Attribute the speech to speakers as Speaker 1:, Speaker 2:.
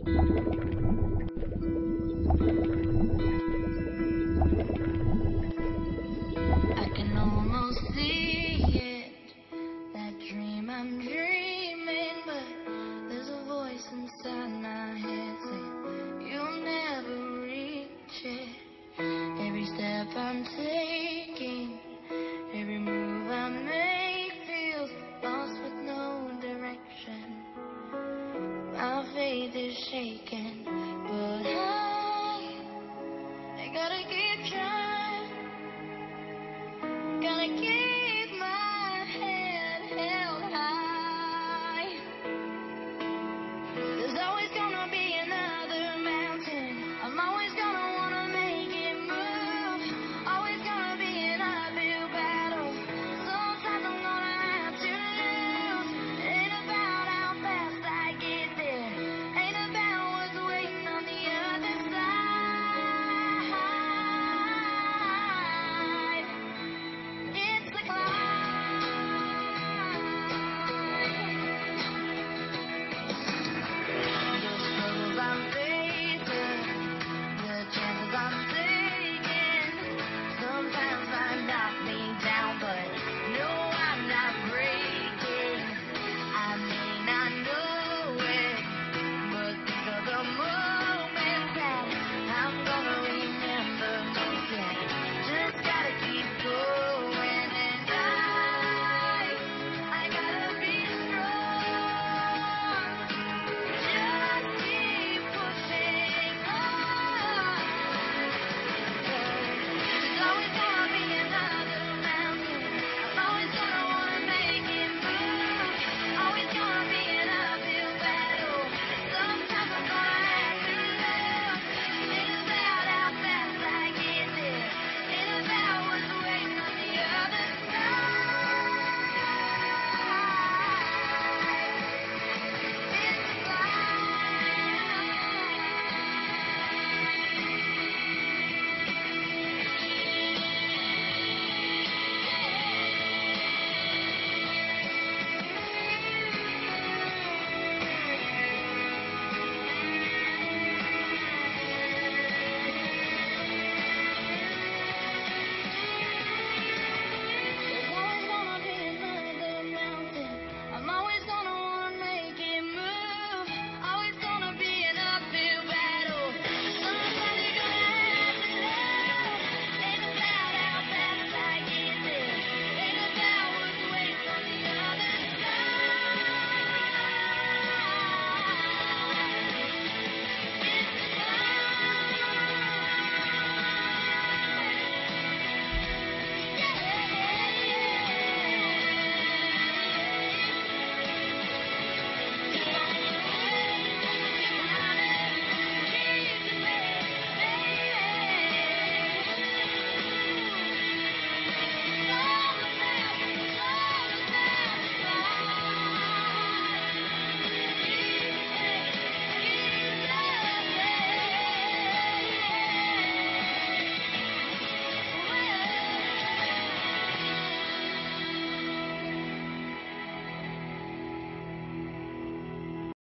Speaker 1: I can almost see it, that dream I'm dreaming, but there's a voice inside my head saying you'll never reach it. Every step I'm taking, every move I make feels lost with no direction. My faith is shaken, but I gotta keep trying. Gotta keep